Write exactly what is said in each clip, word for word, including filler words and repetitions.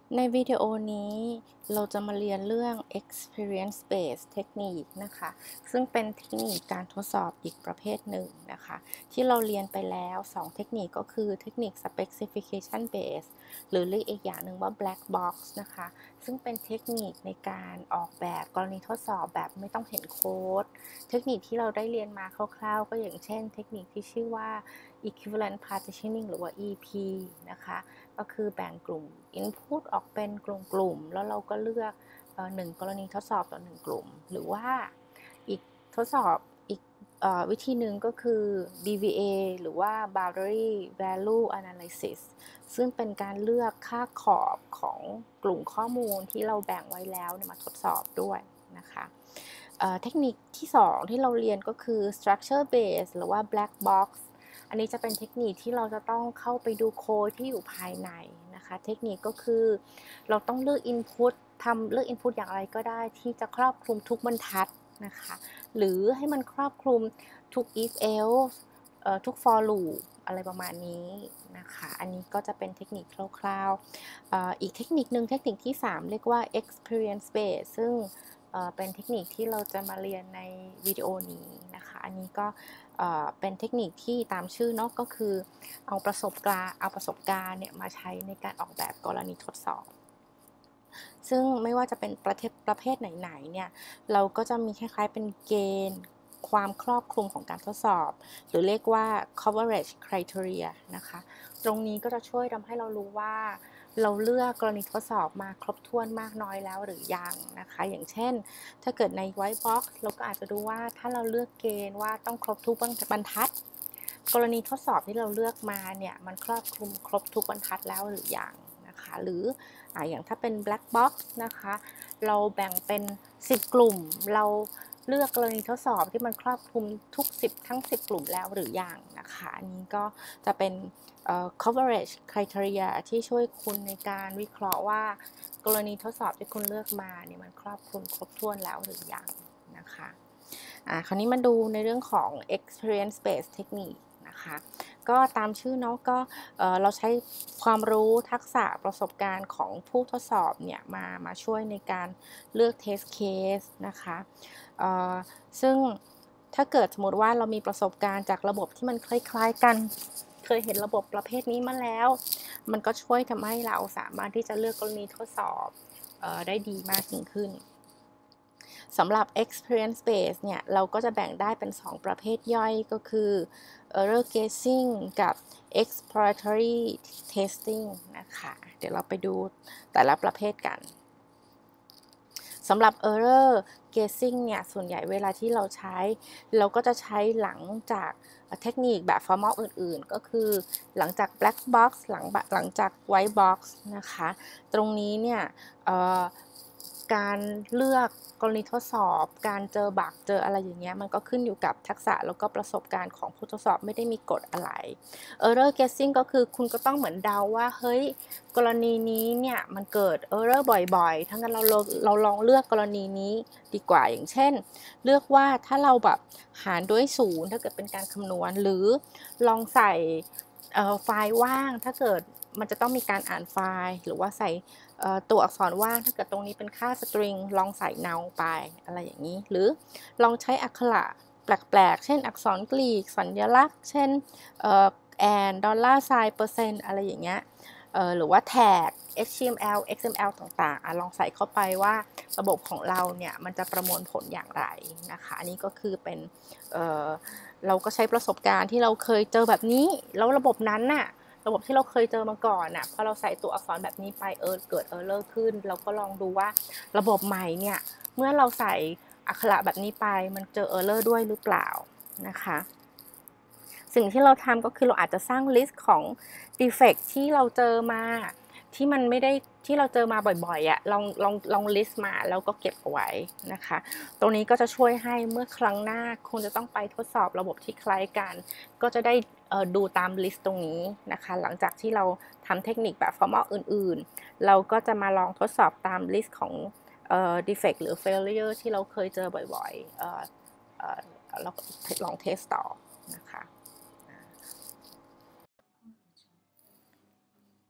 ในวิดีโอนี้เราจะมาเรียนเรื่อง experience based technique นะคะซึ่งเป็นเทคนิคการทดสอบอีกประเภทหนึ่งนะคะที่เราเรียนไปแล้วสองเทคนิคก็คือเทคนิค specification based หรือเรียกอีกอย่างหนึ่งว่า black box นะคะซึ่งเป็นเทคนิคในการออกแบบกรณีทดสอบแบบไม่ต้องเห็นโค้ดเทคนิคที่เราได้เรียนมาคร่าวๆก็อย่างเช่นเทคนิคที่ชื่อว่า equivalent partitioning หรือว่า อี พี นะคะก็คือแบ่งกลุ่ม Input ออกเป็นกลุ่มๆแล้วเราก็เลือกหนึ่งกรณีทดสอบต่อหนึ่งกลุ่มหรือว่าอีกทดสอบอีกวิธีหนึ่งก็คือ บี วี เอ หรือว่า Boundary Value Analysis ซึ่งเป็นการเลือกค่าขอบของกลุ่มข้อมูลที่เราแบ่งไว้แล้วมาทดสอบด้วยนะคะเทคนิคที่สองที่เราเรียนก็คือ Structure Based หรือว่า Black Boxอันนี้จะเป็นเทคนิคที่เราจะต้องเข้าไปดูโค้ดที่อยู่ภายในนะคะเทคนิคก็คือเราต้องเลือก Input ทำเลือก Input อย่างไรก็ได้ที่จะครอบคลุมทุกบรรทัดนะคะหรือให้มันครอบคลุมทุก if else ทุก for loop อะไรประมาณนี้นะคะอันนี้ก็จะเป็นเทคนิคคร่าวๆอีกเทคนิคนึงเทคนิคที่สามเรียกว่า experience based ซึ่งเป็นเทคนิคที่เราจะมาเรียนในวิดีโอนี้นะคะอันนี้ก็เป็นเทคนิคที่ตามชื่อเนาะก็คือเอาประสบการณ์เอาประสบการณ์เนี่ยมาใช้ในการออกแบบกรณีทดสอบซึ่งไม่ว่าจะเป็นประเภทประเภทไหนๆเนี่ยเราก็จะมีคล้ายๆเป็นเกณฑ์ความครอบคลุมของการทดสอบหรือเรียกว่า coverage criteria นะคะตรงนี้ก็จะช่วยทำให้เรารู้ว่าเราเลือกกรณีทดสอบมาครบถ้วนมากน้อยแล้วหรือยังนะคะอย่างเช่นถ้าเกิดใน white box เราก็อาจจะดูว่าถ้าเราเลือกเกณฑ์ว่าต้องครบทุกบรรทัดกรณีทดสอบที่เราเลือกมาเนี่ยมันครอบคลุมครบทุกบรรทัดแล้วหรือยังนะคะหรืออ่าอย่างถ้าเป็น black box นะคะเราแบ่งเป็นสิบกลุ่มเราเลือกกรณีทดสอบที่มันครอบคลุมทุกสิบทั้งสิบกลุ่มแล้วหรือยังนะคะอันนี้ก็จะเป็นcoverage criteria ที่ช่วยคุณในการวิเคราะห์ว่ากรณีทดสอบที่คุณเลือกมาเนี่ยมันครอบคลุมครบถ้วนแล้วหรือยังนะคะอ่าคราวนี้มาดูในเรื่องของ experience based technique นะคะก็ตามชื่อเนาะก็เอ่อเราใช้ความรู้ทักษะประสบการณ์ของผู้ทดสอบเนี่ยมามาช่วยในการเลือก test case นะคะเอ่อซึ่งถ้าเกิดสมมติว่าเรามีประสบการณ์จากระบบที่มันคล้ายๆกันเคยเห็นระบบประเภทนี้มาแล้วมันก็ช่วยทำให้เราสามารถที่จะเลือกกรณีทดสอบเอ่อได้ดีมากยิ่งขึ้นสำหรับ experience based เนี่ยเราก็จะแบ่งได้เป็นสองประเภทย่อยก็คือ error guessing กับ exploratory testing นะคะเดี๋ยวเราไปดูแต่ละประเภทกันสำหรับ error guessing เนี่ยส่วนใหญ่เวลาที่เราใช้เราก็จะใช้หลังจากเทคนิคแบบ formal อื่นๆก็คือหลังจาก black box หลังหลังจาก white box นะคะตรงนี้เนี่ยการเลือกกรณีทดสอบการเจอบั๊กเจออะไรอย่างเงี้ยมันก็ขึ้นอยู่กับทักษะแล้วก็ประสบการณ์ของผู้ทดสอบไม่ได้มีกฎอะไร error guessing ก็คือคุณก็ต้องเหมือนเดาว่าเฮ้ยกรณีนี้เนี่ยมันเกิด error บ่อยๆทั้งนั้นเราเราลองเลือกกรณีนี้ดีกว่าอย่างเช่นเลือกว่าถ้าเราแบบหารด้วยศูนย์ถ้าเกิดเป็นการคำนวณหรือลองใส่ไฟล์ว่างถ้าเกิดมันจะต้องมีการอ่านไฟล์หรือว่าใส่ตัวอักษรว่างถ้าเกิดตรงนี้เป็นค่า string ลองใส่เนาไปอะไรอย่างนี้หรือลองใช้อักขระแปลกๆเช่นอักษรกรีกสัญลักษณ์เช่นแอนดอลลาร์ไซน์เปอร์เซ็นต์อะไรอย่างเงี้ยหรือว่าแท็ก เอช ที เอ็ม แอล เอ็กซ์ เอ็ม แอล ต่างๆลองใส่เข้าไปว่าระบบของเราเนี่ยมันจะประมวลผลอย่างไรนะคะอันนี้ก็คือเป็นเเราก็ใช้ประสบการณ์ที่เราเคยเจอแบบนี้แล้วระบบนั้นน่ะระบบที่เราเคยเจอมาก่อนน่ะพอเราใส่ตัวอักษรแบบนี้ไปเออเกิดเออร์เลอร์ขึ้นเราก็ลองดูว่าระบบใหม่เนี่ยเมื่อเราใส่อักขระแบบนี้ไปมันเจอเออร์เลอร์ด้วยหรือเปล่านะคะสิ่งที่เราทำก็คือเราอาจจะสร้างลิสต์ของ defect ที่เราเจอมาที่มันไม่ได้ที่เราเจอมาบ่อยๆอ่ะลองลองลองลิสต์มาแล้วก็เก็บเอาไว้นะคะตรงนี้ก็จะช่วยให้เมื่อครั้งหน้าคุณจะต้องไปทดสอบระบบที่คล้ายกันก็จะได้ดูตามลิสต์ตรงนี้นะคะหลังจากที่เราทำเทคนิคแบบ formal อื่นๆเราก็จะมาลองทดสอบตามลิสต์ของ defect หรือ failure ที่เราเคยเจอบ่อยๆเราลองเทสต่อนะคะ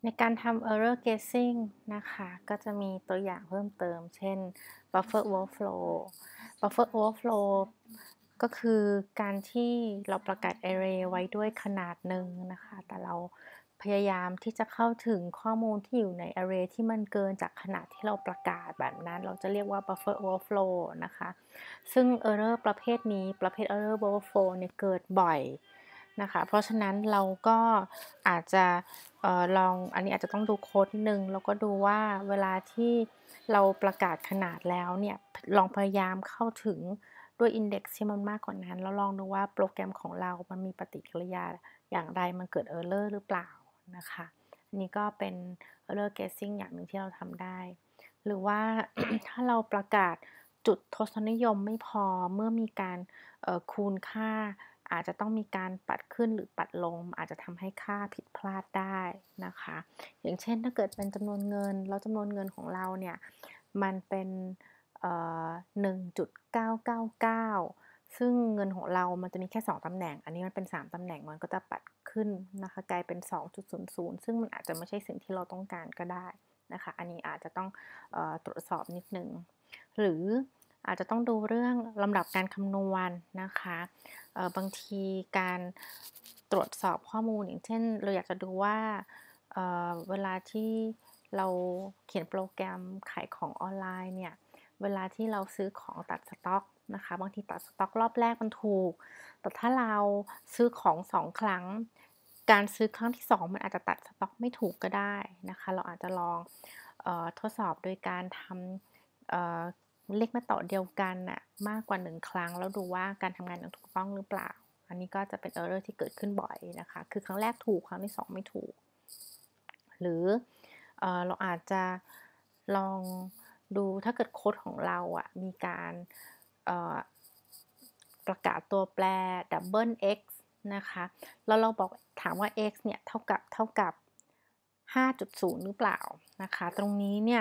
ในการทำ error guessing นะคะก็จะมีตัวอย่างเพิ่มเติมเช่น buffer overflow buffer overflow ก็คือการที่เราประกาศ array ไว้ด้วยขนาดหนึ่งนะคะแต่เราพยายามที่จะเข้าถึงข้อมูลที่อยู่ใน array ที่มันเกินจากขนาดที่เราประกาศแบบนั้นเราจะเรียกว่า buffer overflow นะคะซึ่ง error ประเภทนี้ประเภท error overflow เนี่ยเกิดบ่อยนะคะเพราะฉะนั้นเราก็อาจจะเอ่อลองอันนี้อาจจะต้องดูโค้ดนิดนึงแล้วก็ดูว่าเวลาที่เราประกาศขนาดแล้วเนี่ยลองพยายามเข้าถึงด้วย index ที่มันมากกว่านั้นแล้วลองดูว่าโปรแกรมของเรามันมีปฏิกิริยาอย่างไรมันเกิด error หรือเปล่านะคะอันนี้ก็เป็น error guessing อย่างหนึ่งที่เราทำได้หรือว่า ถ้าเราประกาศจุดทศนิยมไม่พอเมื่อมีการคูณค่าอาจจะต้องมีการปัดขึ้นหรือปัดลงอาจจะทำให้ค่าผิดพลาดได้นะคะอย่างเช่นถ้าเกิดเป็นจำนวนเงินแล้วจำนวนเงินของเราเนี่ยมันเป็นหนึ่งจุดเก้าเก้าเก้าซึ่งเงินของเรามันจะมีแค่สองตำแหน่งอันนี้มันเป็นสามตำแหน่งมันก็จะปัดขึ้นนะคะกลายเป็น สองจุดศูนย์ศูนย์ ซึ่งมันอาจจะไม่ใช่สิ่งที่เราต้องการก็ได้นะคะอันนี้อาจจะต้องเอ่อตรวจสอบนิดนึงหรืออาจจะต้องดูเรื่องลำดับการคำนวณนะคะบางทีการตรวจสอบข้อมูลอย่างเช่นเราอยากจะดูว่าเ, เวลาที่เราเขียนโปรแกรมขายของออนไลน์เนี่ยเวลาที่เราซื้อของตัดสต็อกนะคะบางทีตัดสต็อกรอบแรกมันถูกแต่ถ้าเราซื้อของสองครั้งการซื้อครั้งที่สองมันอาจจะตัดสต็อกไม่ถูกก็ได้นะคะเราอาจจะลองเออทดสอบโดยการทำเลขมาต่อเดียวกันน่ะมากกว่าหนึ่งครั้งแล้วดูว่าการทำงานยังถูกต้องหรือเปล่าอันนี้ก็จะเป็น error ที่เกิดขึ้นบ่อยนะคะคือครั้งแรกถูกครั้งที่สองไม่ถูกหรือเออเราอาจจะลองดูถ้าเกิดโค้ดของเราอ่ะมีการประกาศตัวแปร double x นะคะแล้วเราบอกถามว่า x เนี่ยเท่ากับเท่ากับ ห้าจุดศูนย์ หรือเปล่านะคะตรงนี้เนี่ย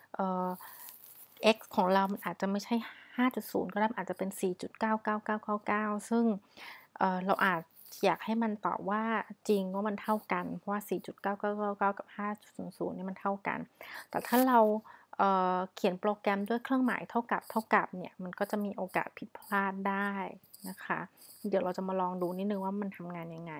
x ของเรามันอาจจะไม่ใช่ ห้าจุดศูนย์ ก็ได้อาจจะเป็น สี่จุดเก้าเก้าเก้าเก้าเก้า ซึ่ง เ, เราอาจอยากให้มันตอบว่าจริงว่ามันเท่ากันเพราะว่า สี่จุดเก้าเก้าเก้าเก้า กับ ห้าจุดศูนย์ศูนย์ นี่มันเท่ากันแต่ถ้าเราเ, เขียนโปรแกรมด้วยเครื่องหมายเท่ากับเท่ากับเนี่ยมันก็จะมีโอกาสผิดพลาดได้นะคะเดี๋ยวเราจะมาลองดูนิดนึงว่ามันทำงานยังไง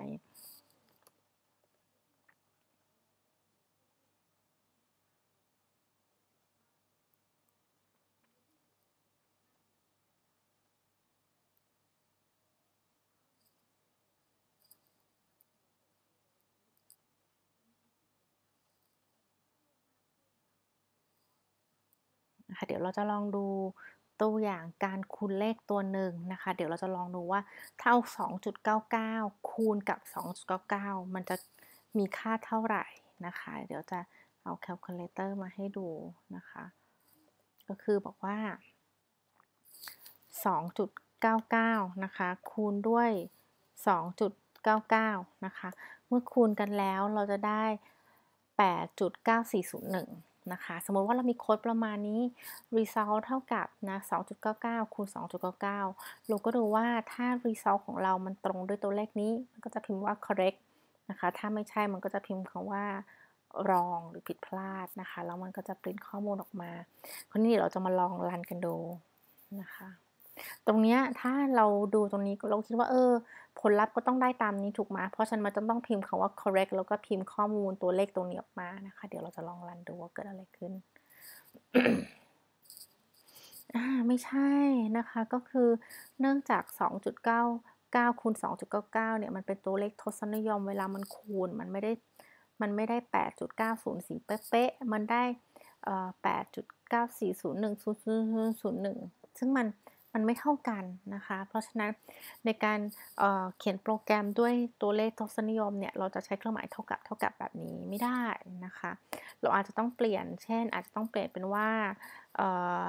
นะคะเดี๋ยวเราจะลองดูตัวอย่างการคูณเลขตัวหนึ่งนะคะเดี๋ยวเราจะลองดูว่าถ้าเอา สองจุดเก้าเก้า คูณกับ สองจุดเก้าเก้า มันจะมีค่าเท่าไหร่นะคะเดี๋ยวจะเอาแคลคูลเลเตอร์มาให้ดูนะคะก็คือบอกว่า สองจุดเก้าเก้า นะคะคูณด้วย สองจุดเก้าเก้า นะคะเมื่อคูณกันแล้วเราจะได้ แปดจุดเก้าสี่ศูนย์หนึ่ง นะคะสมมติว่าเรามีโค้ดประมาณนี้ result เท่ากับนะ สองจุดเก้าเก้า คูณ สองจุดเก้าเก้า เราก็ดูว่าถ้า result ของเรามันตรงด้วยตัวเลขนี้มันก็จะพิมพ์ว่า correct นะคะถ้าไม่ใช่มันก็จะพิมพ์คำว่า wrong หรือผิดพลาดนะคะแล้วมันก็จะปริ้นข้อมูลออกมาคราวนี้เราจะมาลองรันกันดูนะคะตรงนี้ถ้าเราดูตรงนี้เราคิดว่าเออผลลัพธ์ก็ต้องได้ตามนี้ถูกไหมเพราะฉะนั้นมันจะต้องพิมพ์คำว่า correct แล้วก็พิมพ์ข้อมูลตัวเลขตรงนี้ออกมานะคะเดี๋ยวเราจะลองรันดูว่าเกิดอะไรขึ้น อ่าไม่ใช่นะคะก็คือเนื่องจาก สองจุดเก้าเก้า คูณ สองจุดเก้าเก้า เนี่ยมันเป็นตัวเลขทศนิยมเวลามันคูณมันไม่ได้มันไม่ได้ แปดจุดเก้าศูนย์สี่ เป๊ะๆมันได้เอ่อ แปดจุดเก้าสี่ศูนย์หนึ่ง ศูนย์ ศูนย์ ศูนย์ ศูนย์ หนึ่ง ซึ่งมันมันไม่เท่ากันนะคะเพราะฉะนั้นในการเอ่อเขียนโปรแกรมด้วยตัวเลขทศนิยมเนี่ยเราจะใช้เครื่องหมายเท่ากับเท่ากับแบบนี้ไม่ได้นะคะเราอาจจะต้องเปลี่ยนเช่นอาจจะต้องเปลี่ยนเป็นว่าเอ่อ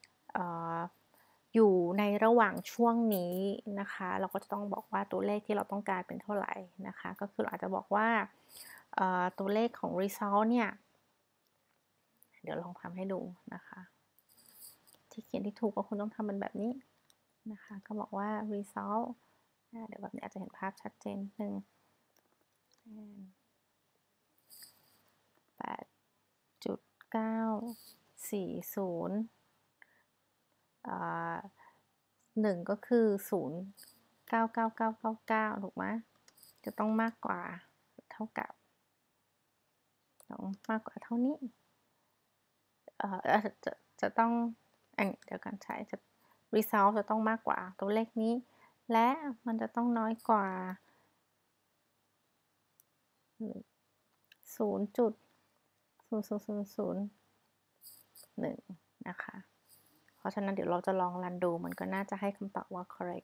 อยู่ในระหว่างช่วงนี้นะคะเราก็จะต้องบอกว่าตัวเลขที่เราต้องการเป็นเท่าไหร่นะคะก็คือเราอาจจะบอกว่าตัวเลขของ result เนี่ยเดี๋ยวลองทำให้ดูนะคะที่เขียนที่ถูกก็คุณต้องทำเป็นแบบนี้นะคะก็บอกว่า result เดี๋ยวแบบนี้อาจจะเห็นภาพชัดเจนนิดนึงเก้า สี่ ศูนย์อ่าหนึ่งก็คือศูนย์ เก้า เก้า เก้า เก้า เก้าถูกไหมจะต้องมากกว่าเท่ากับต้องมากกว่าเท่านี้เอ่อจะจะต้องอันเดี๋ยวกันใช้จะ result จะต้องมากกว่าตัวเลขนี้และมันจะต้องน้อยกว่า ศูนย์จุดศูนย์ศูนย์ศูนย์ศูนย์หนึ่ง นะคะเพราะฉะนั้นเดี๋ยวเราจะลองรันดูมันก็น่าจะให้คำตอบว่า correct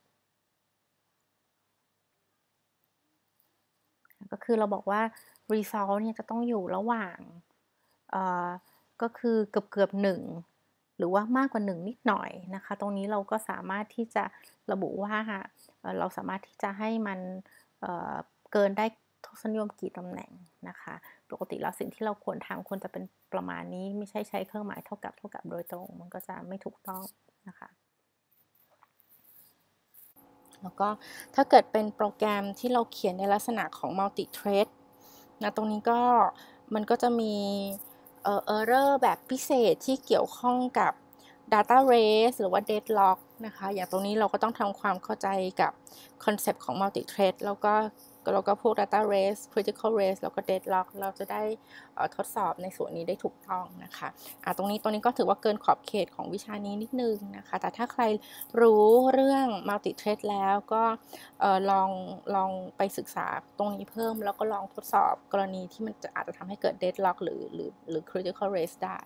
ก็คือเราบอกว่า result เนี่ยจะต้องอยู่ระหว่างเอ่อก็คือเกือบเกือบหนึ่งหรือว่ามากกว่าหนึ่งนิดหน่อยนะคะตรงนี้เราก็สามารถที่จะระบุว่าเราสามารถที่จะให้มันเอ่อเกินได้ทศนิยมกี่ตำแหน่งนะคะปกติแล้วสิ่งที่เราควรทำควรจะเป็นประมาณนี้ไม่ใช่ใช้เครื่องหมายเท่ากับเท่ากับโดยตรงมันก็จะไม่ถูกต้องนะคะแล้วก็ถ้าเกิดเป็นโปรแกรมที่เราเขียนในลักษณะของ multi thread นะตรงนี้ก็มันก็จะมีเอ่อ error แบบพิเศษที่เกี่ยวข้องกับ data race หรือว่า deadlock นะคะอย่างตรงนี้เราก็ต้องทำความเข้าใจกับคอนเซปต์ของ multi thread แล้วก็แล้วก็พวก data race critical race แล้วก็ deadlock เราจะได้ทดสอบในส่วนนี้ได้ถูกต้องนะคะอ่ะตรงนี้ตรงนี้ก็ถือว่าเกินขอบเขตของวิชานี้นิดนึงนะคะแต่ถ้าใครรู้เรื่อง multi thread แล้วก็ลองลองไปศึกษาตรงนี้เพิ่มแล้วก็ลองทดสอบกรณีที่มันจะอาจจะทำให้เกิด deadlock หรือหรือหรือ critical race ได้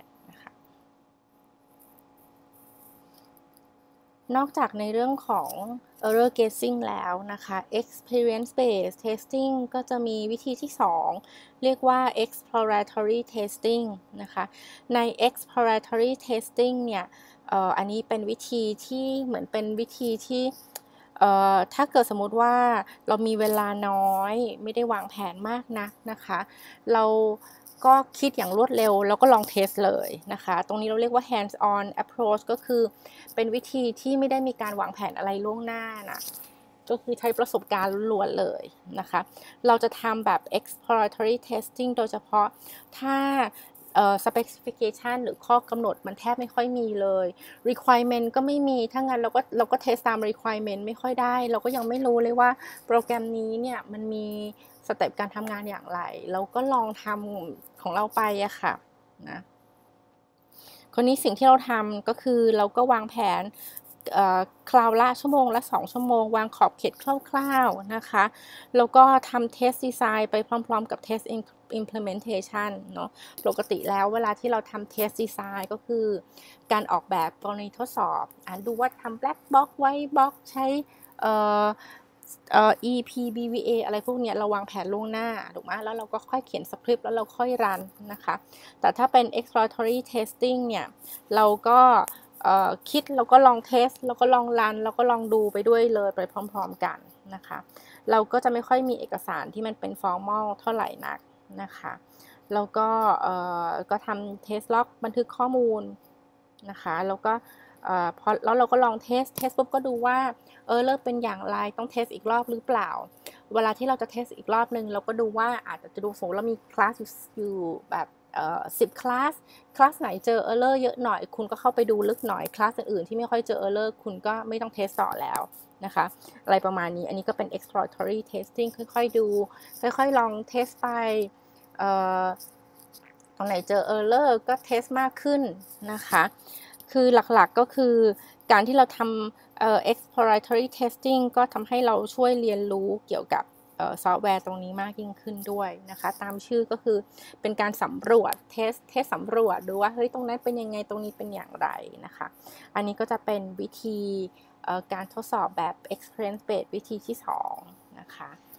นอกจากในเรื่องของ error guessing แล้วนะคะ experience based testing ก็จะมีวิธีที่สองเรียกว่า exploratory testing นะคะใน exploratory testing เนี่ยเอ่ออันนี้เป็นวิธีที่เหมือนเป็นวิธีที่เอ่อถ้าเกิดสมมุติว่าเรามีเวลาน้อยไม่ได้วางแผนมากนักนะคะเราก็คิดอย่างรวดเร็วแล้วก็ลองเทสเลยนะคะตรงนี้เราเรียกว่า hands on approach ก็คือเป็นวิธีที่ไม่ได้มีการวางแผนอะไรล่วงหน้านะก็คือใช้ประสบการณ์ล้วนเลยนะคะเราจะทำแบบ exploratory testing โดยเฉพาะถ้าเอ่อ specification หรือข้อกำหนดมันแทบไม่ค่อยมีเลย requirement ก็ไม่มีถ้างั้นเราก็เราก็ test ตาม requirement ไม่ค่อยได้เราก็ยังไม่รู้เลยว่าโปรแกรมนี้เนี่ยมันมีสเต็ปการทำงานอย่างไรเราก็ลองทำของเราไปอะค่ะนะคนนี้สิ่งที่เราทำก็คือเราก็วางแผนคราวละชั่วโมงละสองชั่วโมงวางขอบเขตคร่าวๆนะคะแล้วก็ทำ test design ไปพร้อมๆกับ test implementation เนาะปกติแล้วเวลาที่เราทำ test design ก็คือการออกแบบกรณีทดสอบอ่านดูว่าทำ black box white box ใช้เอ่อเอ่อ อี พี บี วี เอ อะไรพวกนี้เราวางแผนล่วงหน้าถูกไหมแล้วเราก็ค่อยเขียนสคริปต์แล้วเราค่อยรันนะคะแต่ถ้าเป็น exploratory testing เนี่ยเราก็คิดแล้วก็ลองเทสแล้วก็ลองรันแล้วก็ลองดูไปด้วยเลยไปพร้อมๆกันนะคะเราก็จะไม่ค่อยมีเอกสารที่มันเป็น formal เท่าไหร่นักนะคะแล้วก็ก็ทำ test log บันทึกข้อมูลนะคะแล้วก็พอแล้วเราก็ลองเทสเทสปุ๊บก็ดูว่าเออเลิกเป็นอย่างไรต้องเทสอีกรอบหรือเปล่าเวลาที่เราจะเทสอีกรอบนึงเราก็ดูว่าอาจจะดูสมมติเรามีคลาสอยู่แบบสิบคลาสคลาสไหนเจอ error เยอะหน่อยคุณก็เข้าไปดูลึกหน่อยคลาสอื่นๆที่ไม่ค่อยเจอ error คุณก็ไม่ต้องเทสต่อแล้วนะคะอะไรประมาณนี้อันนี้ก็เป็น exploratory testing ค่อยๆดูค่อยๆลองเทสไปตรงไหนเจอ error ก็เทสมากขึ้นนะคะคือหลักๆก็คือการที่เราทำ exploratory testing ก็ทำให้เราช่วยเรียนรู้เกี่ยวกับซอฟต์แวร์ตรงนี้มากยิ่งขึ้นด้วยนะคะตามชื่อก็คือเป็นการสำรวจเทสเทสสำรวจดูว่าเฮ้ยตรงนั้นเป็นยังไงตรงนี้เป็นอย่างไรนะคะอันนี้ก็จะเป็นวิธีการทดสอบแบบ experience based วิธีที่สองนะคะ